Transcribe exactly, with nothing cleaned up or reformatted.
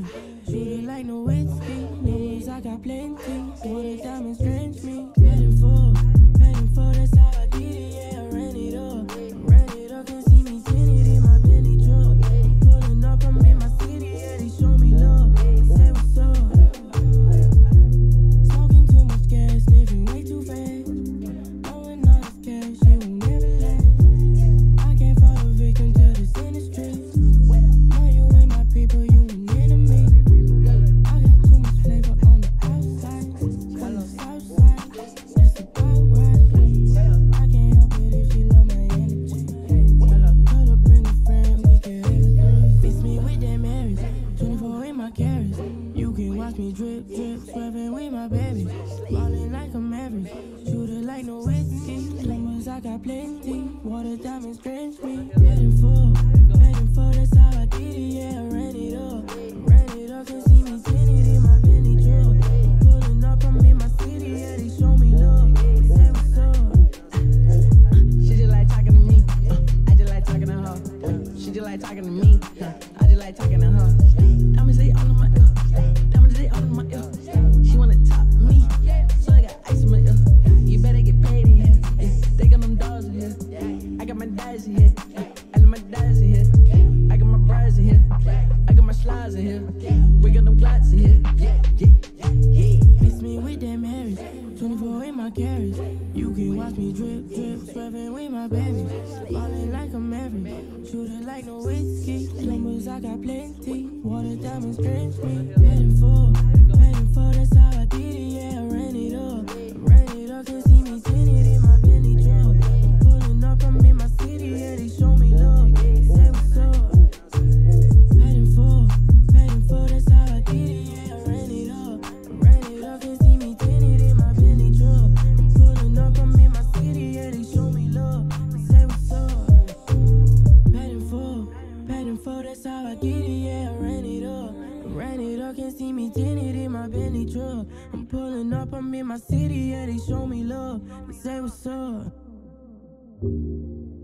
Shoot it like no whiskey. News, I got plenty. Water diamonds drench me. Heading for, heading for, that's how I did it. Yeah, I ran it up. Ran it up, can see me tinted in my Bentley truck. I'm pulling up, I'm in my city. Yeah, they show me love. Say what's up. Smoking too much gas, living way too fast. Blowing all this cash, it will never last. I can't fall a victim to this industry. Now you ain't my people, you an enemy. I got too much flavor on the outside. On the south side, that's about right. I can't help it if she love my energy. Cut up in the frame, we can have it. Fix me with that marriage, twenty-four in my carriage. You can watch me drip, drip, swerving with my baby. Ballin' like I'm average, shoot it like no whiskey. Numbers, I got plenty, water diamonds drench me. Heading for, heading for, that's how I did it. Yeah, I ran it up, ran it up, can see me tinted in my Bentley truck. I'm pulling up, I'm in my city. Yeah, they show me love. Say what's up. She just like talking to me. Uh, I just like talking to her. Uh, she just like talking to me. Uh, I just like talking to her. Diamonds they all in my ear. Diamonds they all in my ear. She wanna top me, so I got ice in my ear. You better get paid in here. Yeah. They got them dogs in here. I got my dads in here. Uh, I got my dads in here. I got my brides in here. I got my slides in here. We got them glats in here. Yeah, yeah, yeah. Miss me with that marriage, twenty-four in my carriage. You can watch me drip, drip, swerving with my baby. Ballin' like I'm average, shoot it like no whiskey. Numbers, I got plenty, water diamonds drench me. Heading for, heading for, that's how I did it. Yeah, I ran it up, ran it up, can see me tinted in my Bentley truck. I'm pulling up, I'm in my city. Yeah, they show me love. Say what's up. Heading for, heading for, that's how I did it. Yeah, I ran it up, ran it up, can see me tinted in my Bentley truck. I'm pulling up, I'm in my city. Yeah, they show me love. Say what's up. Heading for, heading for, that's how I did it. Yeah, I ran it up, ran it up, can see me tinted in my Bentley truck. I'm pulling up, I'm in my city. Yeah, they show me love. Say what's up.